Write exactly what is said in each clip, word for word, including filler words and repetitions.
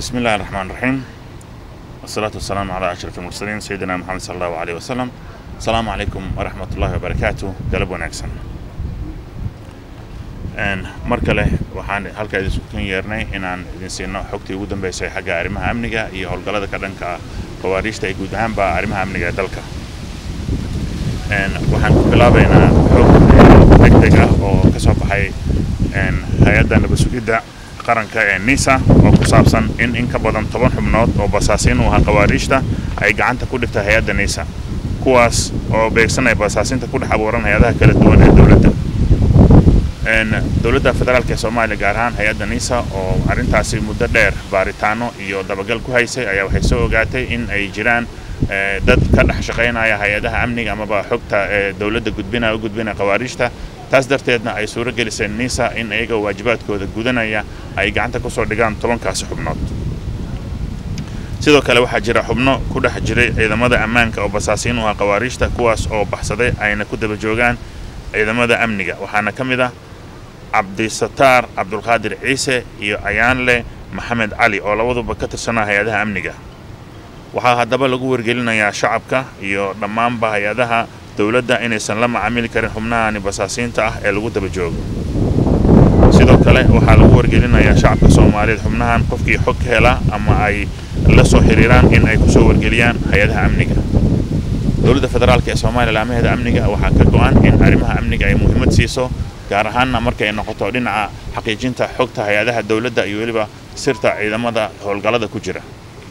بسم الله الرحمن الرحيم والصلاة والسلام على أشرف المرسلين سيدنا محمد صلى الله عليه وسلم. السلام عليكم ورحمة الله وبركاته. قلب ونكسن ان مركله waxaan halka idin soo yeernay inaan idin siino xogtii ugu dambeysay xagga arrimaha amniga iyo howlgallada ka dhanka qawaariijta ay guud ahaan ba arrimaha amniga dalka. ان waxaan ku bilaabaynaa xog degdeg ah oo ka soo baxay in hay'adda nabadgelyada qaranka ee NISA oo ku saabsan in in ka badan toban xubnood oo basaasiin u ah qawaariijta ay gacanta ku dhigtay hay'adda NISA kuwaas oo beegsanay basaasinta ku dhaxaboran hay'adaha kala duwan ee dawladda. ان dawladda federaalka Soomaaliya gaar ahaan hay'adda NISA oo arintaasi muddo dheer baaritaano iyo dabagal ku haysay ayaa waxay soo ogaatay in ay jiraan dad ka dhex shaqeynaya hay'adaha amniga ama ba xogta dawladda gudbinaya u gudbinaya qawaariijta taas darteedna ay suuro gelisay NISA in ayaga waajibaadkooda gudanaya ay gacanta ku soo dhigaan tobankaas xubnood. sidoo kale waxaa jira xubno ku dhex jiray ciidamada ammaanka oo basaasiin u ah qawaariijta kuwaas oo baxsaday ayna ku daba joogaan ciidamada amniga waxaana kamid ah Cabdisatar Abdulqaadir Ciise iyo Ayaanle Maxamed Cali oo labaduba ka tirsanaa hay'adaha amniga. waxaa haddaba lagu wargelinayaa shacabka iyo dhammaan hay'adaha dawladda inaysan la macaamili karin xubnahan basaasiinta ah ee lagu daba joogo. sidoo kale waxaa lagu wargelinayaa shacabka Soomaaliyeed xubnahan qofkii xog hela ama ay la soo xiriiraan in ay ku soo wargeliyaan hay'adaha amniga. dawladda federaalka ee Soomaaliya laamaheeda amniga waxaa ka go'an in arrimaha amniga ay muhiimad siiso gaar ahaan markay noqoto dhinaca xaqiijinta xogta hay'adaha dawladda iyo waliba sirta ciidamada howlgallada ku jira.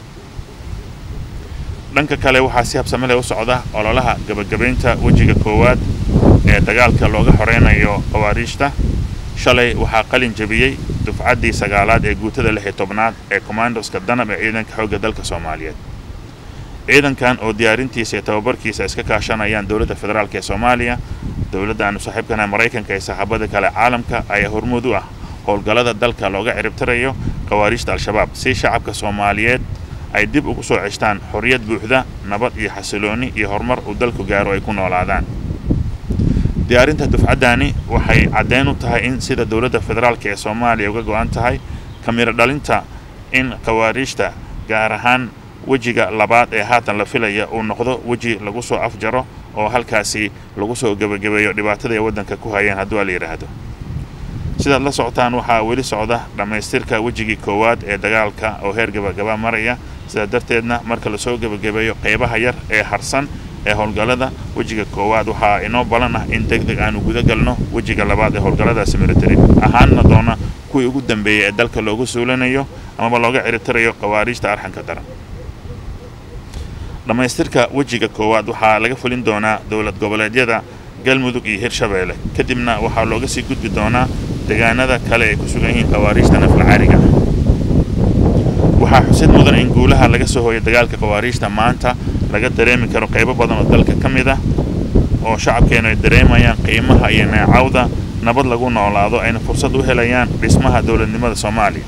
dhanka kale waxaa si habsami leh u socda ololaha gabagabeynta wajiga koowaad ee dagaalka looga xoreynayo qawaariijta. shalay waxaa qalin jabiyay dufcaddii sagaalaad ee guutada lix iyo tobnaad ee commandoska danab ee ciidanka xoogga dalka Soomaaliyeed. ciidankan oo diyaarintiisa iyo tababarkiisa iska kaashanayaan dawladda federaalka ee Soomaaliya, dawladda aan saaxiibkana Mareykanka iyo saaxiibada kale caalamka ayaa hormuud u ah howlgallada dalka looga ciribtirayo qawaariijta al-shabaab si shacabka Soomaaliyeed ay dib ugu soo ceshtaan xorriyad buuxda, nabad iyo xasilooni iyo horumar uu dalku gaaro ay ku noolaadaan. diyaarinta dufcaddani waxay caddeyn u tahay in sida dawladda federaalka ee Soomaaliya uga go'an tahay kamira dhalinta in qawaariijta gaar ahaan wajiga labaad ee haatan la filaya uu noqdo waji lagu soo afjaro oo halkaasi lagu soo gabagabeeyo dhibaatada ay waddanka ku hayeen haddii la yiraahdo. sida la socotaan waxaa weli socda dhamaystirka wajigii koowaad ee dagaalka oo heer gabagaba maraya sida darteedna marka la soo gabagabeeyo qaybaha yar ee harsan ee howlgallada wajiga koowaad waxaa inoo balan ah in degdeg aanu guda galno wajiga labaad ee howlgalladaasi military ahaanna doona kuwii ugu dambeeyay ee dalka loogu suulanayo ama looga ciribtirayo qawaariijta arxanka daran. dhamaystirka wajiga koowaad waxaa laga fulin doonaa dawlad goboleedyada Galmudug iyo Hirshabeelle kadibna waxaa looga sii gudbi doonaa deegaanada kale ee ku sugan yihiin qawaariijta naflacaariga. waxaa xusid mudan in guulaha laga soo hooyay dagaalka qawaariijta maanta laga dareemi karo qaybo badan oo dalka ka mid ah oo shacabkeenu ay dareemayaan qiimaha iyo neecawda nabad lagu noolaado ayna fursad u helayaan dhismaha dawladnimada Soomaaliya.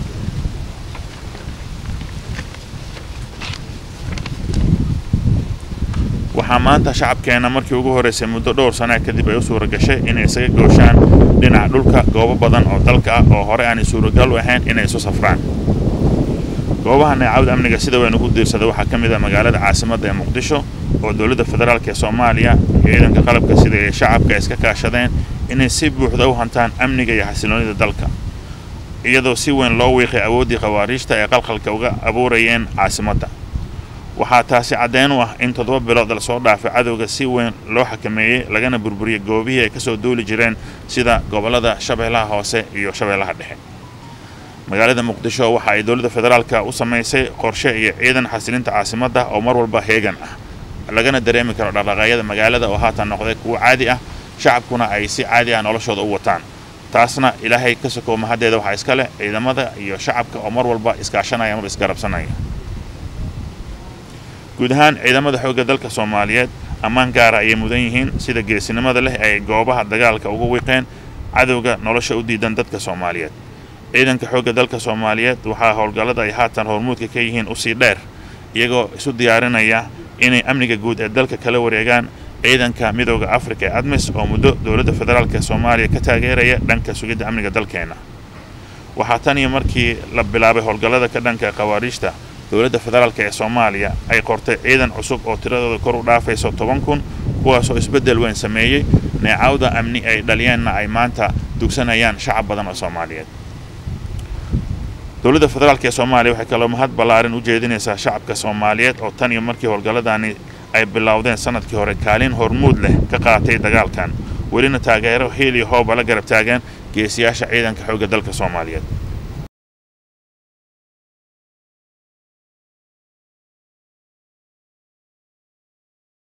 waxaa maanta shacabkeena markii ugu horeysay muddo dhowr sano kadib ay u suura gashay inay isaga gooshaan dhinaca dhulka goobo badan oo dalka ah oo hore aan suuragal u ahayn inay isu safraan. goobaha neecawda amniga sida weyn ugu diirsaday waxaa ka mid ah magaalada caasimadda ee Muqdisho oo dawladda federaalka ee Soomaaliya iyo ciidanka qalabka sida ay shacabka iska kaashadeen inay si buuxda u hantaan amniga iyo xasiloonida dalka iyadoo si weyn loo wiiqay awoodii qawaariijta ee qalqalka uga abuurayeen caasimadda. waxaa taasi caddeyn u ah in toddoba bilood la soo dhaafay cadowga si weyn loo xakameeyay lagana burburiyay goobihii ay ka soo duuli jireen sida gobolada Shabeellaha Hoose iyo Shabeellaha Dhexe. magaalada Muqdisho waxa ay dawladda federaalka u sameysay qorshe iyo ciidan xasilinta caasimadda oo mar walba heegan ah lagana dareemi karo dhaqdhaqaaqyada magaalada oo haatan noqday kuwa caadi ah shacabkuna ay si caadi ah noloshooda u wataan. taasna ilaahay ka soo mahaddeeda waxa iska leh ciidamada iyo shacabka oo mar walba iskaashanaya ama isgarabsanaya. guud ahaan ciidamada xoogga dalka Soomaaliyeed ammaan gaar ah ay mudan yihiin sida geesinimada leh ay goobaha dagaalka ugu wiiqeen cadowga nolosha u diidan dadka Soomaaliyeed. ciidanka xoogga dalka Soomaaliyeed waxaa howlgallada ay haatan hormuudka ka yihiin u sii dheer iyagoo isu diyaarinaya inay amniga guud ee dalka kala wareegaan ciidanka midowga Afrika ee ADMIS oo muddo dawladda federaalka Soomaaliya ka taageeraya dhanka sugidda amniga dalkeena. waxaa tan iyo markii la bilaabay howlgallada ka dhanka qawaariijta dowladda federaalka ee Soomaaliya ay qortay ciidan cusub oo tiradooda kor u dhaafayso toban kun kuwaas oo isbedel weyn sameeyay neecawda amni ay dhaliyeenna ay maanta dugsanayaan shacab badan oo Soomaaliyeed dowladda federaalka ee Soomaaliya waxay kaloo mahad ballaaran u jeedinaysaa shacabka Soomaaliyeed oo tan iyo markii howlgalladani ay bilowdeen sanadkii hore kaalin hormuud leh ka qaatay dagaalkan welina taageero heel iyo hoob la garab taagan geesiyaasha ciidanka xoogga dalka Soomaaliyeed